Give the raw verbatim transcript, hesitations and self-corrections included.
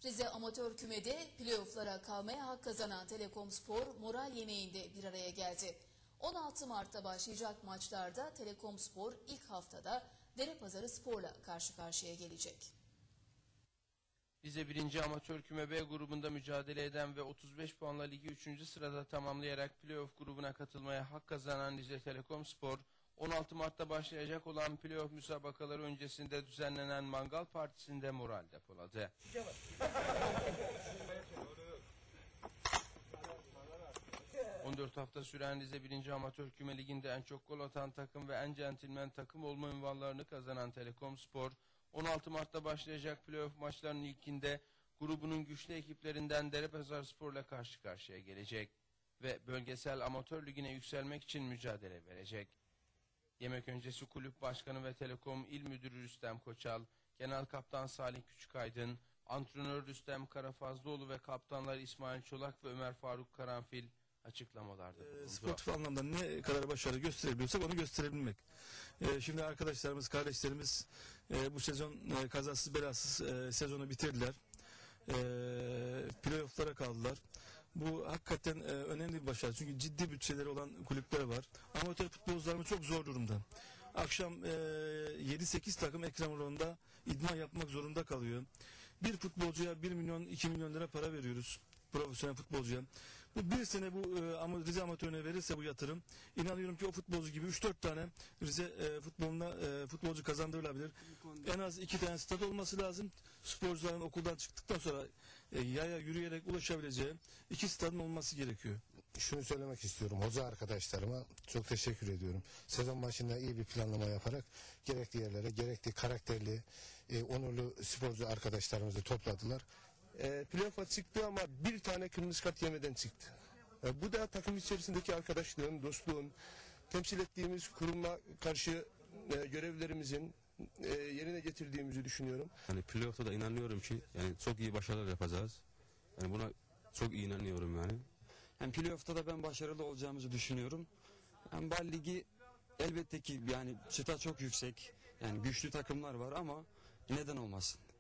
Rize Amatör Küme'de playofflara kalmaya hak kazanan Telekomspor moral yemeğinde bir araya geldi. on altı Mart'ta başlayacak maçlarda Telekomspor ilk haftada Derepazarı Spor'la karşı karşıya gelecek. Rize birinci Amatör Küme B grubunda mücadele eden ve otuz beş puanla ligi üçüncü sırada tamamlayarak playoff grubuna katılmaya hak kazanan Rize Telekomspor, on altı Mart'ta başlayacak olan playoff müsabakaları öncesinde düzenlenen mangal partisinde moral depoladı. on dört hafta süren Rize birinci Amatör Küme Ligi'nde en çok gol atan takım ve en centilmen takım olma unvanlarını kazanan Telekomspor, on altı Mart'ta başlayacak playoff maçlarının ilkinde grubunun güçlü ekiplerinden Derepazarı Spor'la karşı karşıya gelecek ve bölgesel amatör ligine yükselmek için mücadele verecek. Yemek öncesi kulüp başkanı ve Telekom İl Müdürü Rüstem Koçal, Genel Kaptan Salih Küçükaydın, Antrenör Rüstem Karafazlıoğlu ve kaptanlar İsmail Çolak ve Ömer Faruk Karanfil açıklamalarda bulundu. E, sportif anlamda ne kadar başarı gösterebiliyorsak onu gösterebilmek. E, şimdi arkadaşlarımız, kardeşlerimiz e, bu sezon e, kazasız belasız e, sezonu bitirdiler. E, playoff'lara kaldılar. Bu hakikaten e, önemli bir başarı. Çünkü ciddi bütçeleri olan kulüpler var. Amatör futbolcularımız çok zor durumda. Akşam e, yedi sekiz takım ekran oranında idman yapmak zorunda kalıyor. Bir futbolcuya bir milyon iki milyon lira para veriyoruz. Profesyonel futbolcuya. Bu bir sene bu e, Rize amatörüne verirse bu yatırım, inanıyorum ki o futbolcu gibi üç dört tane Rize e, futboluna e, futbolcu kazandırılabilir. En az iki tane stat olması lazım. Sporcuların okuldan çıktıktan sonra e, yaya yürüyerek ulaşabileceği iki stadın olması gerekiyor. Şunu söylemek istiyorum. Hoca arkadaşlarıma çok teşekkür ediyorum. Sezon başında iyi bir planlama yaparak gerekli yerlere, gerekli karakterli, e, onurlu sporcu arkadaşlarımızı topladılar. E, playoff'a çıktı ama bir tane kırmızı kart yemeden çıktı. E, bu da takım içerisindeki arkadaşlığın, dostluğun, temsil ettiğimiz kuruma karşı e, görevlerimizin e, yerine getirdiğimizi düşünüyorum. Yani playoff'ta da inanıyorum ki yani çok iyi başarılar yapacağız. Yani buna çok iyi inanıyorum yani. Yani playoff'ta da ben başarılı olacağımızı düşünüyorum. Yani Bal Ligi elbette ki yani çıta çok yüksek. Yani güçlü takımlar var ama neden olmasın?